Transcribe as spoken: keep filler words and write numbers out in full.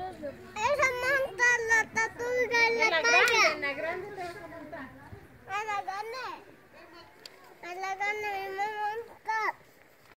Esa monta la tatuaje En la la talla. grande, en la grande te vas a montar.